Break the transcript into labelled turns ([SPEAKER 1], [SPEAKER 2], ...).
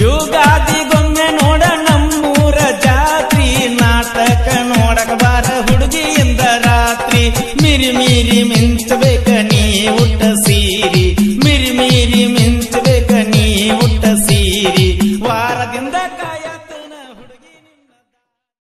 [SPEAKER 1] ಯುಗಾದಿಗೊಮ್ಮೆ ನೋಡ ನಮ್ಮೂರ ಜಾತ್ರಿ ನಾಟಕ ನೋಡಕ ಬಾರ ಹುಡುಗಿಯಿಂದ ರಾತ್ರಿ ಮೀರಿ ಮೀರಿ ಮಿಂಚಬೇಕ